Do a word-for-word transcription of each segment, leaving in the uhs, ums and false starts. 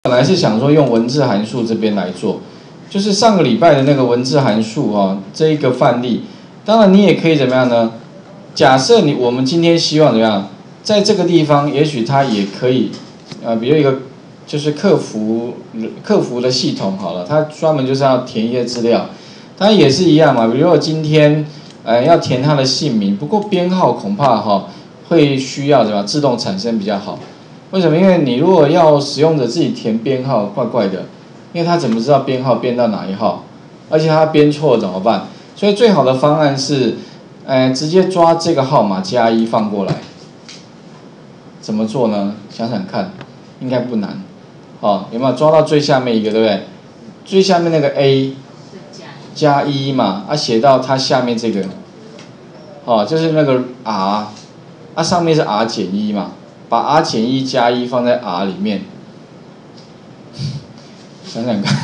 本来是想说用文字函数这边来做，就是上个礼拜的那个文字函数哈、哦，这一个范例。当然你也可以怎么样呢？假设你我们今天希望怎么样，在这个地方，也许它也可以，呃，比如一个就是客服客服的系统好了，它专门就是要填一些资料，它也是一样嘛。比如说今天呃要填他的姓名，不过编号恐怕哈、哦、会需要怎么样自动产生比较好。为什么？因为你如果要使用者自己填编号，怪怪的，因为他怎么知道编号编到哪一号？而且他编错了怎么办？所以最好的方案是，呃，直接抓这个号码加一放过来。怎么做呢？想想看，应该不难。哦，有没有抓到最下面一个，对不对？最下面那个 A 加一嘛，啊，写到它下面这个，哦，就是那个 R， 啊，上面是 R 减一嘛。把 R 减一加一放在 R 里面，想想看，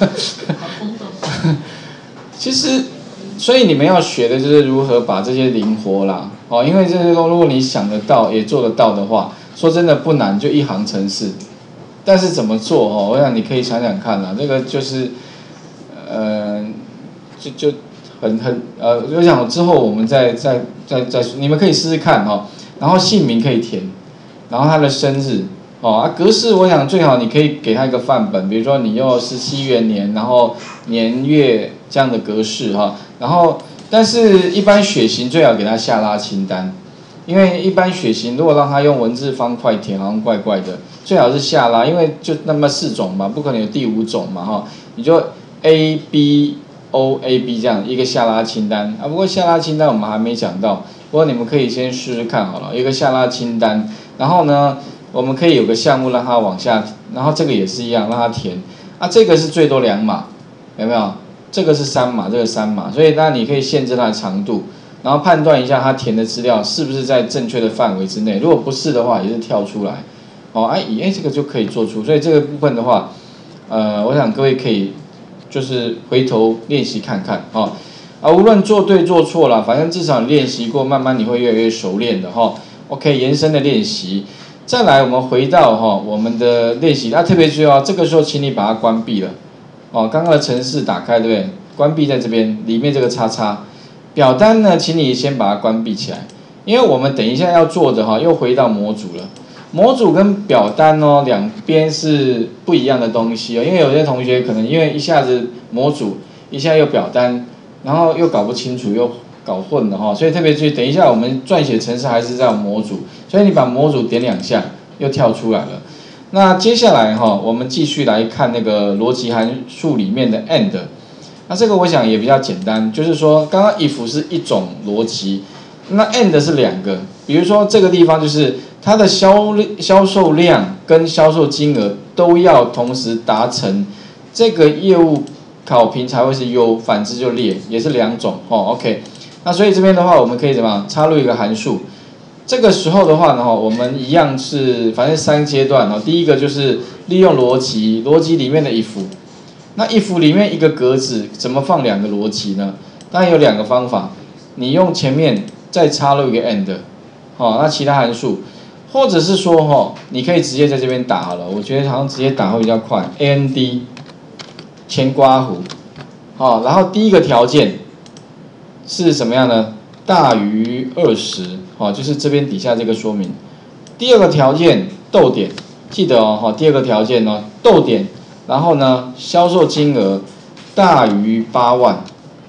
其实，所以你们要学的就是如何把这些灵活啦，哦，因为这些如果你想得到也做得到的话，说真的不难，就一行程式。但是怎么做哦？我想你可以想想看啦，这个就是，呃，就就很很呃，我想之后我们再再再再，你们可以试试看哦，然后姓名可以填。然后他的生日，哦啊，格式我想最好你可以给他一个范本，比如说你用十七元年，然后年月这样的格式哈，然后但是一般血型最好给他下拉清单，因为一般血型如果让他用文字方块填好像怪怪的，最好是下拉，因为就那么四种嘛，不可能有第五种嘛哈，你就 A B O A B 这样一个下拉清单啊，不过下拉清单我们还没讲到，不过你们可以先试试看好了，一个下拉清单。然后呢，我们可以有个项目让它往下，然后这个也是一样让它填，啊，这个是最多两码，有没有？这个是三码，这个三码，所以那你可以限制它的长度，然后判断一下它填的资料是不是在正确的范围之内，如果不是的话，也是跳出来，哦，哎，哎，这个就可以做出，所以这个部分的话，呃，我想各位可以就是回头练习看看，哦，啊，无论做对做错啦，反正至少练习过，慢慢你会越来越熟练的，哈、哦。OK， 延伸的练习，再来我们回到哈、哦、我们的练习，啊特别注意哦，这个时候请你把它关闭了，哦，刚刚的程式打开对不对？关闭在这边里面这个叉叉，表单呢，请你先把它关闭起来，因为我们等一下要做的哈、哦、又回到模组了，模组跟表单哦两边是不一样的东西哦，因为有些同学可能因为一下子模组，一下又表单，然后又搞不清楚又。搞混了哈，所以特别注意，等一下我们撰写程式还是在模组，所以你把模组点两下，又跳出来了。那接下来哈，我们继续来看那个逻辑函数里面的 and， 那这个我想也比较简单，就是说刚刚 if 是一种逻辑，那 and 是两个，比如说这个地方就是它的销销售量跟销售金额都要同时达成，这个业务考评才会是优，反之就劣，也是两种哦 ，OK。那所以这边的话，我们可以怎么样插入一个函数？这个时候的话呢，我们一样是反正三阶段哦。第一个就是利用逻辑，逻辑里面的 if， 那 if 里面一个格子怎么放两个逻辑呢？当然有两个方法，你用前面再插入一个 and， 哦，那其他函数，或者是说哈、哦，你可以直接在这边打好了，我觉得好像直接打会比较快 ，and 前括弧，好、哦，然后第一个条件。是什么样呢？大于二十，哦，就是这边底下这个说明。第二个条件逗点，记得哦，哈，第二个条件呢，逗点，然后呢，销售金额大于八万，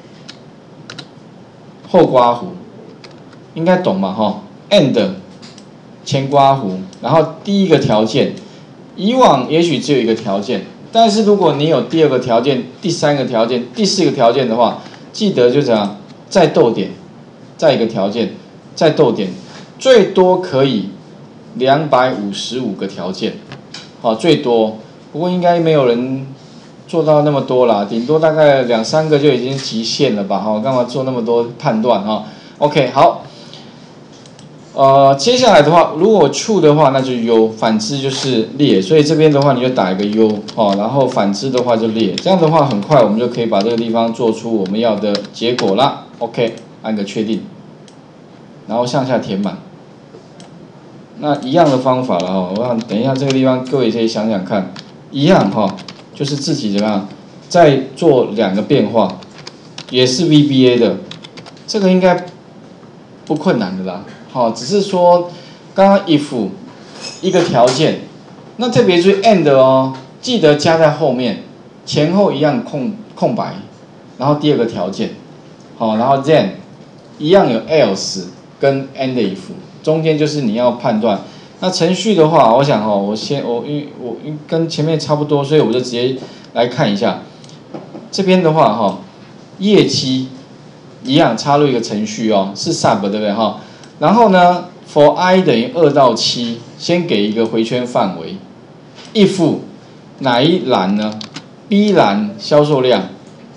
后括弧，应该懂嘛，哈 ？and 前括弧，然后第一个条件，以往也许只有一个条件，但是如果你有第二个条件、第三个条件、第四个条件的话，记得就这样。再逗点，再一个条件，再逗点，最多可以两百五十五个条件，好，最多。不过应该没有人做到那么多啦，顶多大概两三个就已经极限了吧？哈，干嘛做那么多判断哈 ？OK， 好。呃，接下来的话，如果 true 的话，那就优；反之就是劣。所以这边的话，你就打一个优哦，然后反之的话就劣。这样的话，很快我们就可以把这个地方做出我们要的结果啦。OK， 按个确定，然后向下填满。那一样的方法了哈，我想等一下这个地方各位可以想想看， 一样哈、哦，就是自己怎么样，再做两个变化，也是 V B A 的，这个应该不困难的啦。好、哦，只是说刚刚 if 一个条件，那特别注意 and 哦，记得加在后面，前后一样空空白，然后第二个条件，好、哦，然后 then 一样有 else 跟 and if， 中间就是你要判断。那程序的话，我想哈、哦，我先我因为我跟前面差不多，所以我就直接来看一下。这边的话哈、哦，业绩一样插入一个程序哦，是 sub 对不对哈？然后呢 ，for i 等于二到七，先给一个回圈范围。if 哪一栏呢 ？B 栏销售量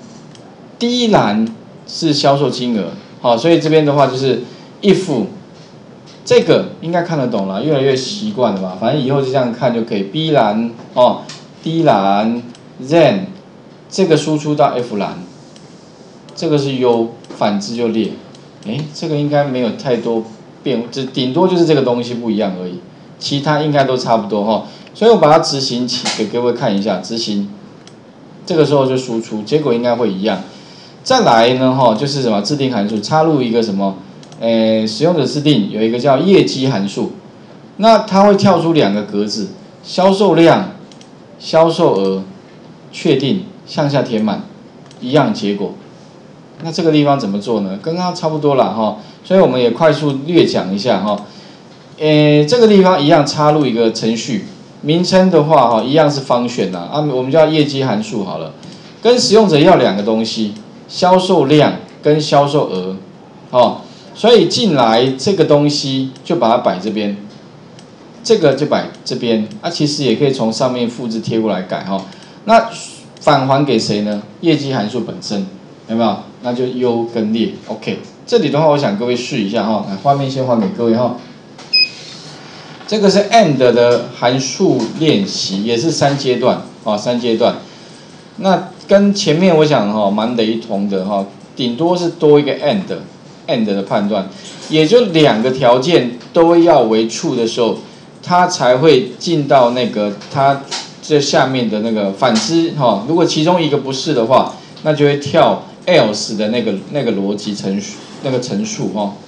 ，D 栏是销售金额。好，所以这边的话就是 if。这个应该看得懂了，越来越习惯了吧？反正以后就这样看就可以。B 栏哦 ，D 栏 ，then 这个输出到 F 栏，这个是 U， 反之就列。哎，这个应该没有太多变，只顶多就是这个东西不一样而已，其他应该都差不多哈、哦。所以我把它执行起给各位看一下，执行，这个时候就输出，结果应该会一样。再来呢哈、哦，就是什么自定函数，插入一个什么？诶，使用者自定有一个叫业绩函数，那它会跳出两个格子，销售量、销售额，确定向下填满，一样结果。那这个地方怎么做呢？跟刚刚差不多了哈，所以我们也快速略讲一下哈。诶，这个地方一样插入一个程序，名称的话哈，一样是function啦，啊，我们叫业绩函数好了，跟使用者要两个东西，销售量跟销售额，哦。所以进来这个东西就把它摆这边，这个就摆这边，啊，其实也可以从上面复制贴过来改哈、哦。那返还给谁呢？业绩函数本身有没有？那就 U 跟列 ，OK。这里的话，我想各位试一下哈、哦，来画面先还给各位哈、哦。这个是 and 的函数练习，也是三阶段啊、哦，三阶段。那跟前面我想哈、哦、蛮雷同的哈、哦，顶多是多一个 and。and 的判断，也就两个条件都要为 true 的时候，它才会进到那个它这下面的那个反之哈、哦。如果其中一个不是的话，那就会跳 else 的那个那个逻辑程序那个陈述哈、哦。